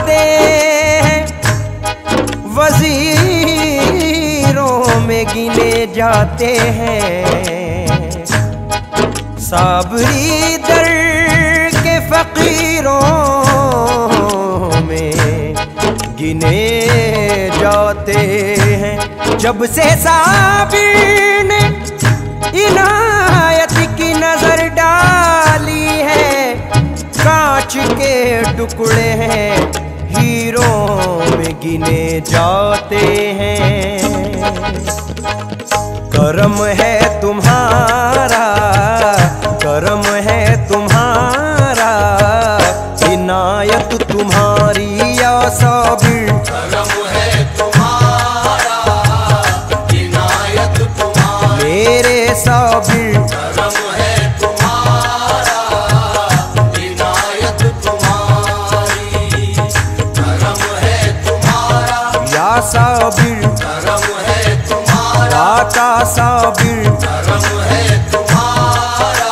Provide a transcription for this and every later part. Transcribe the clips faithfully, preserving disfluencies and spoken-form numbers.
जाते हैं, वजीरों में गिने जाते हैं, साबरी दर के फकीरों में गिने जाते हैं। जब से साबिर ने इनायत की नजर डाली है, कांच के टुकड़े हैं हीरों में गिने जाते हैं। करम है तुम्हारा, करम है तुम्हारा, इनायत तुम्हारी या साबिर। करम है तुम्हारा, इनायत तुम्हारी मेरे साबिर। करम है तुम्हारा, इनायत तुम्हारी। करम है तुम्हारा या साबिर, करम है तुम्हारा, दाता साबिर। करम है तुम्हारा,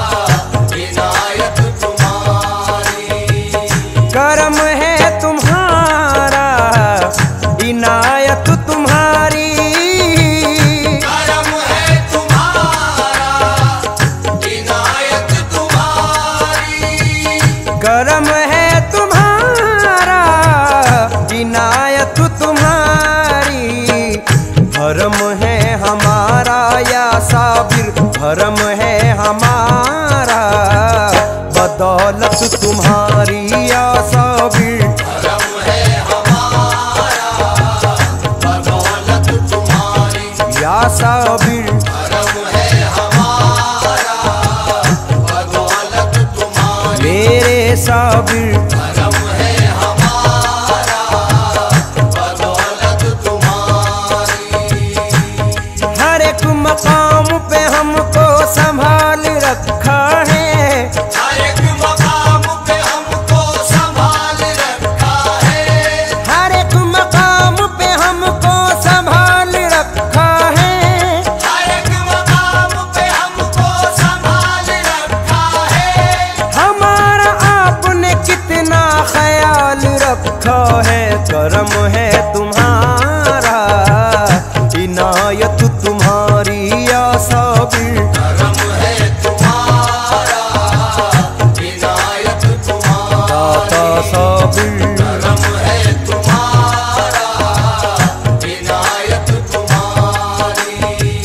इनायत तुम्हारी। करम है तुम्हारा, इनायत तुम्हारी। करम है तुम्हारा, इनायत तुम्हारी। करम है तुम्हारा, इनायत तुम्हारी। भरम है हमारा या साबिर, भरम है हमारा, बदौलत तुम्हारी या साबिर। करम है हमारा, बदौलत तुम्हारी। या साबिर। करम है हमारा, बदौलत तुम्हारी। मेरे साबिर। करम है हमारा, बदौलत तुम्हारी। हर एक मकाम पे हमको संभाल रखा है, हर एक मकाम पे हमको संभाल रखा है। हर एक मकाम पे हमको संभाल रखा है। हर एक मकाम पे हमको संभाल रखा है। हमारा आपने कितना ख्याल रखा है। करम है तुम्हारा, इनायत तुम्हारी या साबिर। करम है तुम्हारा, इनायत दाता तुम्हारी। साबिर। करम है तुम्हारा, इनायत तुम्हारी।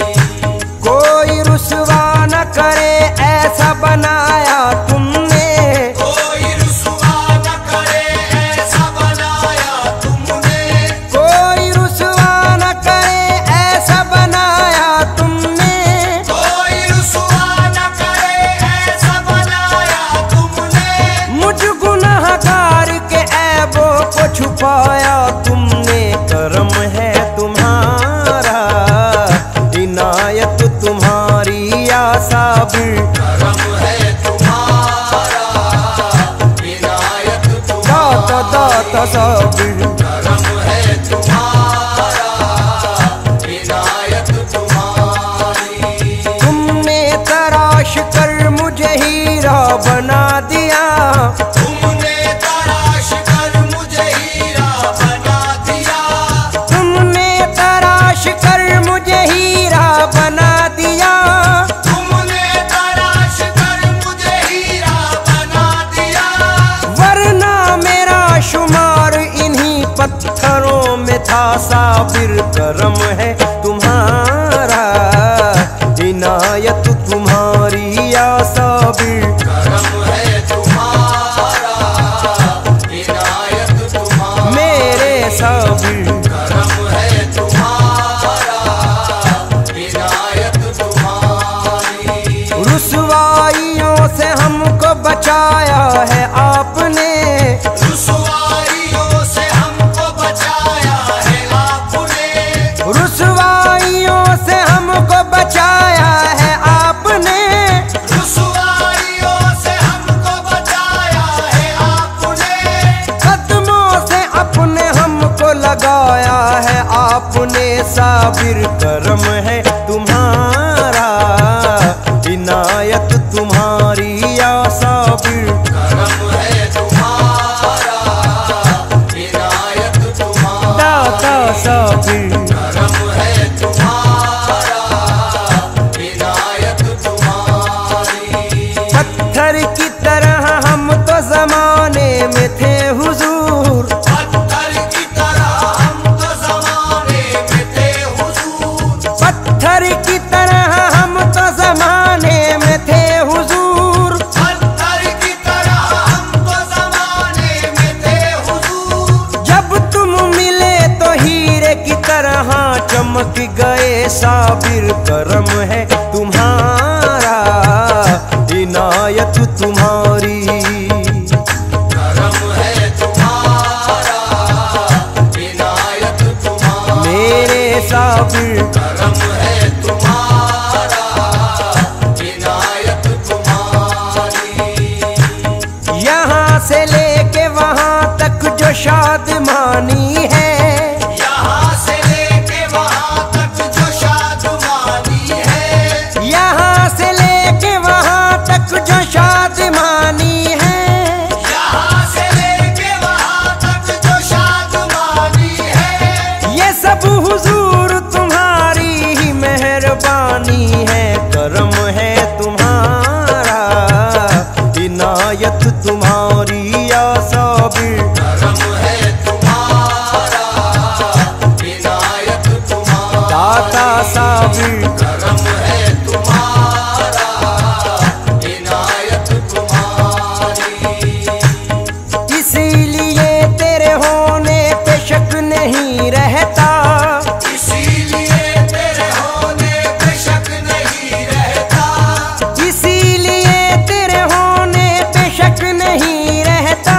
कोई रुसवा न करे ऐसा बनाया तुमने, कोई रुसवा न करे ऐसा बनाया तुमने। कोई रुसवा न करे ऐसा बनाया तुमने। कोई रुसवा न करे ऐसा बनाया तुमने। मुझ गुनहगार के ऐबों को छुपाया तुमने। करम है तुम्हारा, इनायत तुम्हारी या साबिर। करम है तुम्हारा, इनायत दाता तुम्हारी। दाता साबिर। करम है तुम्हारा, इनायत तुम्हारी। तुमने तराश कर मुझे हीरा बना दिया, तुमने तराश कर मुझे हीरा बना दिया। तुमने तराश कर मुझे हीरा बना दिया। तुमने तराश कर मुझे हीरा बना दिया। वरना मेरा शुमार इन्हीं पत्थरों में था साबिर। करम है तुम्हारा, इनायत तुम्हारी या साबिर। करम है तुम्हारा, इनायत तुम्हारी। मेरे साबिर। करम है तुम्हारा, इनायत तुम्हारी। रुसवाइयों से हमको बचाया है आपने, रुसवाइयों से हमको बचाया है आपने। रुसवाइयों से हमको बचाया है आपने। रुसवाइयों से हमको बचाया है आपने। कदमों से अपने हमको लगाया है आपने साबिर। करम है तुम्हारा, इनायत तुम्हारी या साबिर। करम है तुम्हारा, चमक गए साबिर, करम है तुम्हारा, इनायत तुम्हारी। करम है तुम्हारा, इनायत तुम्हारी। मेरे साबिर करम है तुम्हारा, इनायत तुम्हारी। यहाँ से लेके वहाँ तक जो शादमानी है, यहाँ से लेके वहाँ तक जो शादमानी है, यहाँ से लेके वहाँ तक जो शादमानी है, यहाँ से लेके वहाँ तक जो शादमानी है, ये सब हुजूर तुम्हारी ही मेहरबानी है। करम है तुम्हारा, इनायत तुम्हारी या साबिर। करम है तुम्हारा, इनायत तुम्हारी। दाता साबिर करम है तुम्हारा, इनायत तुम्हारी। इसीलिए तेरे होने पे शक नहीं रहता, इसीलिए तेरे होने पे शक नहीं रहता, इसीलिए तेरे होने पे शक नहीं रहता।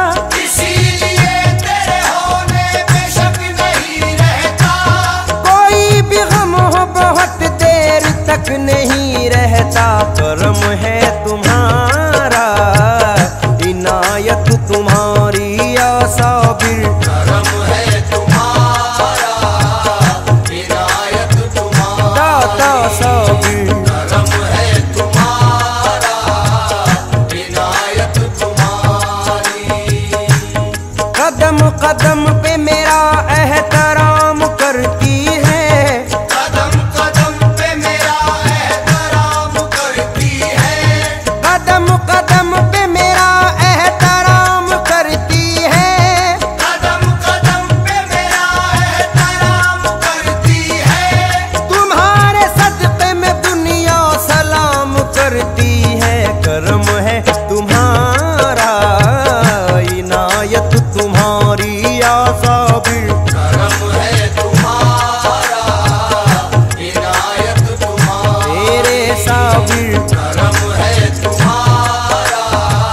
इसीलिए तेरे होने पे शक नहीं रहता। कोई भी गम हो बहुत देर तक नहीं रहता। करम है तुम्हारा, इनायत तुम्हारी या साबिर। करम है तुम्हारा, इनायत तुम्हारी। दाता साबिर करम है तुम्हारा, इनायत तुम्हारी। कदम कदम पे मेरा एहतराम करती है, कदम कदम पे मेरा एहतराम करती है, कदम कदम पे मेरा एहतराम करती है। कदम कदम पे मेरा एहतराम करती है। तुम्हारे सदक़े में दुनिया सलाम करती है। करम है तुम्हारा, इनायत तुम्हारी या साबिर। करम है तुम्हारा, इनायत तुम्हारी। तेरे साबिर करम है तुम्हारा,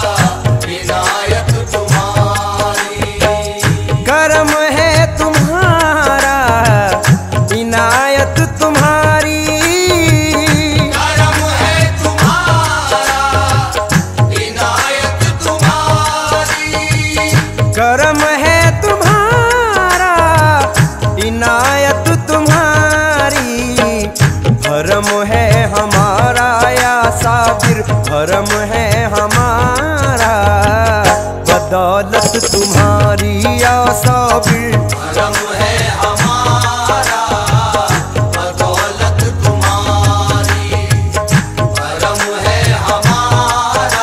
इनायत तुम्हारी। करम है तुम्हारा, इनायत तुम्हारी। करम है तुम्हारा, इनायत तुम्हारी। करम है तुम्हारा, इनायत तुम्हारी। भरम है हमारा या साबिर, भरम है हमारा, बदौलत तुम्हारी या साबिर। करम है हमारा, बदौलत तुम्हारी। करम है हमारा,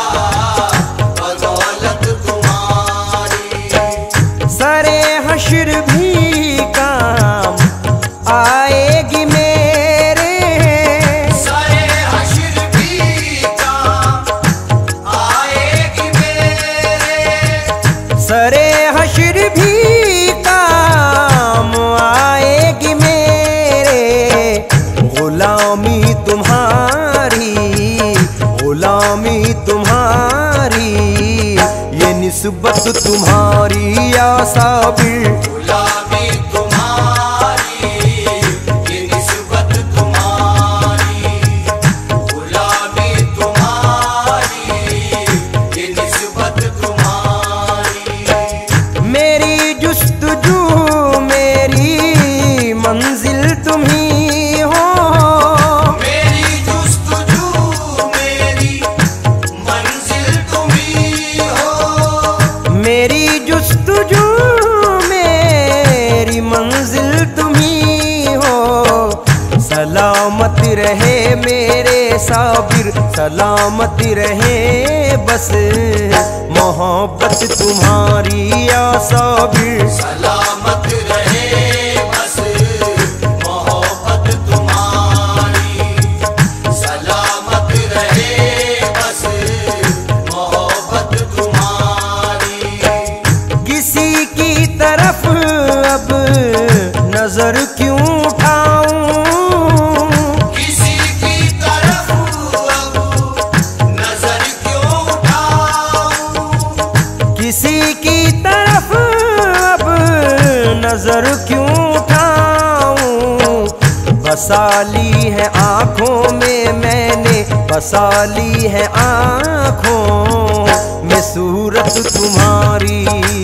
बदौलत तुम्हारी। सरे हश्र भी काम आएगी मेरे, सरे हश्र भी काम आएगी मेरे। सरे हश्र भी काम आएगी मेरे। गुलामी तुम्हारी, गुलामी तुम्हारी, ये निस्बत तुम्हारी या साबिर। गुलामी तुम्हारी, ये निस्बत तुम्हारी। गुलामी तुम्हारी, ये निस्बत तुम्हारी। मेरी जुस्तजू मेरी मंजिल तुम्ही हो, मेरी जुस्तजू मेरी मंजिल तुम्ही हो। मेरी जुस्तजू मेरी मंजिल तुम्ही हो। सलामत रहे मेरे साबिर, सलामत रहे बस मोहब्बत तुम्हारी या साबिर। सलामत रहे बस मोहब्बत तुम्हारी। सलामत रहे बस मोहब्बत तुम्हारी। किसी की तरफ अब नजर क्यों उठा नजर क्यों उठाऊं, बसा ली है आंखों में मैंने, बसा ली है आंखों में सूरत तुम्हारी।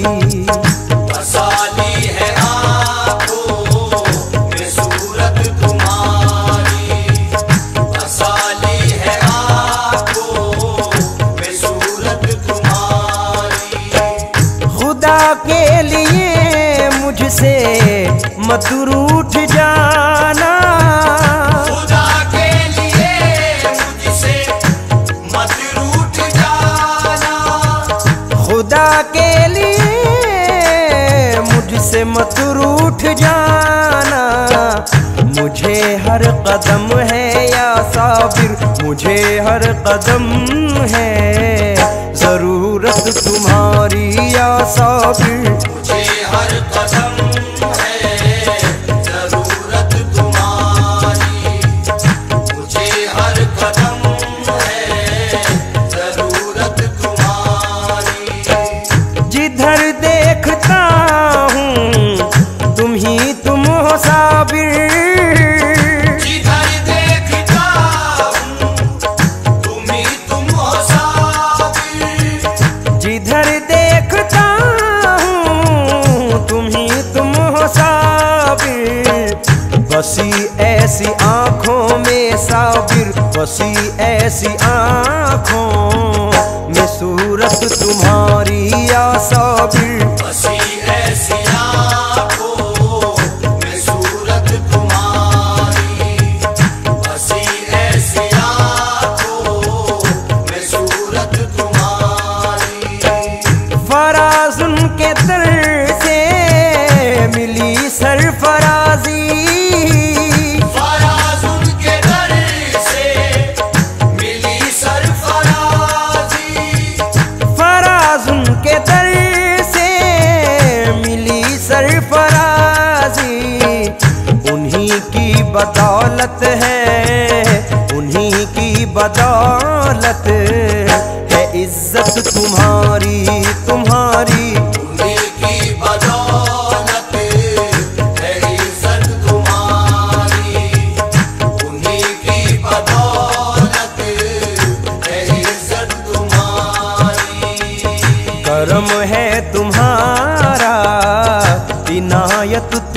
बसा ली है आँखों में सूरत तुम्हारी, बसा ली है आँखों में सूरत तुम्हारी। खुदा के लिए मुझसे मत रूठ जाना, खुदा के लिए मुझसे मत रूठ जाना, खुदा के लिए मुझसे मत रूठ जाना। मुझे हर कदम है या साबिर, मुझे हर कदम है जरूरत तुम्हारी या साबिर। मुझे हर कदम है जरूरत तुम्हारी, मुझे हर कदम है जरूरत तुम्हारी। जिधर देखता हूँ तुम ही तुम हो साबिर, जिधर देखता हूँ तुम ही तुम हो साबिर, जिधर देखता हूँ तुम ही तुम हो साबिर। बसी ऐसी आँखों में साबिर, बसी ऐसी आँखों में सूरत तुम्हारी या साबिर। बसी ऐसी आँखों में सूरत तुम्हारी, बसी ऐसी आँखों में सूरत तुम्हारी। फराज उनके दर से मिली सरफराजी, फराज उनके दर से मिली सरफराजी, फराज उनके दर से मिली सरफराजी। उन्हीं की बदौलत है, उन्हीं की बदौलत है इज्जत तुम्हारी तुम्हारी। उन्हीं की बदौलत है इज्जत तुम्हारी, उन्हीं की बदौलत है इज्जत तुम्हारी। करम है तुम्हारा, इनायत